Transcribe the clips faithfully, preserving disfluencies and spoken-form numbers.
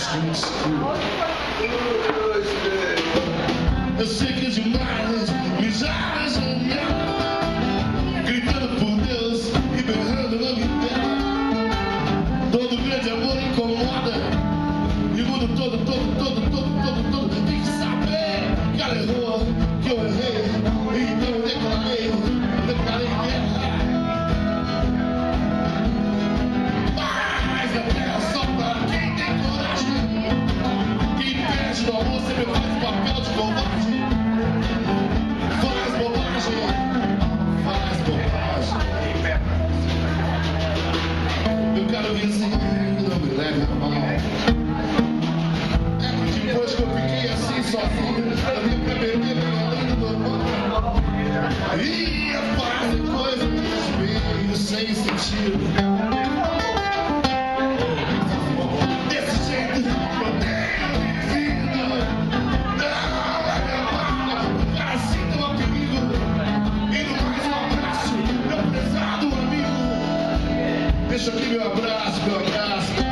streets cool. Eu sei que demais, mijadas no meu, gritando por Deus e berrando na guitarra. Todo grande amor incomoda, e o mundo todo, todo, todo, todo, todo, todo tem que saber que ela errou, que eu errei, então eu declarei, eu declarei guerra. Mas a terra só pra quem tem coragem, quem perde no amor sempre faz o papel de covarde. Faz bobagem, faz bobagem. Eu quero vizinho, não me leve a mal. É que depois que eu fiquei assim sozinho, eu vim pra beber além do normal. Ia fazer coisa que meio sem sentido. Desse jeito eu tenho vivido. Não é meu mal, cara, sinta um perigo. E no mais um abraço, meu prezado amigo. Deixa aqui meu abraço, meu abraço, meu abraço.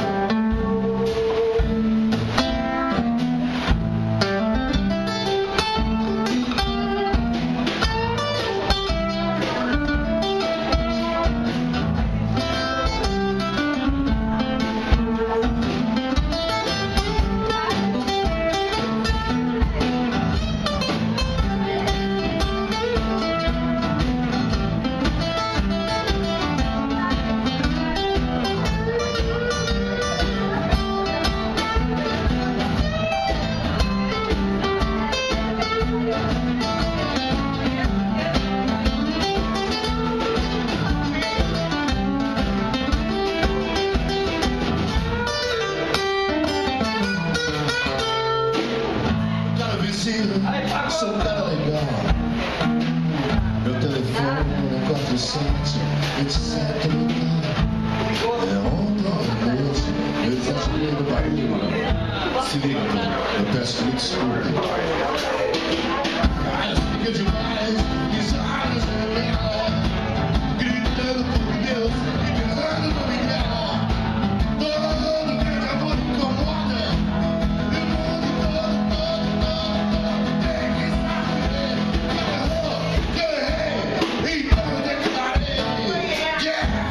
Sou um cara legal. Meu telefone é quatro sete, etcétera. É ontem à noite, eu exagerei no barulho. Se liga, eu peço que me desculpe. Cara, fica demais, risadas na janela, gritando por Deus e berrando no Miguel. Todo grande amor incomoda. E o mundo todo, todo, todo, todo tem que saber que eu errei, então eu declarei guerra.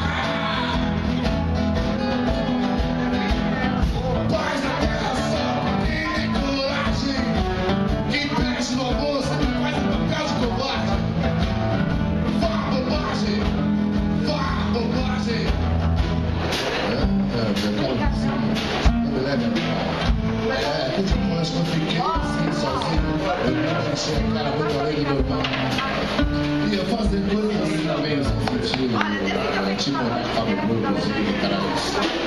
Paz na terra só pra quem tem coragem. Quem perde no amor sempre faz um papel de covarde. Vá bobagem, vá bobagem. É, é, eu quero dizer, não me leve a mal. É, que depois que eu fiquei assim sozinho, eu enchei a cara muito além do normal. Ia fazer coisas assim meio sem sentido, tipo, Fábio Burgos e caralho.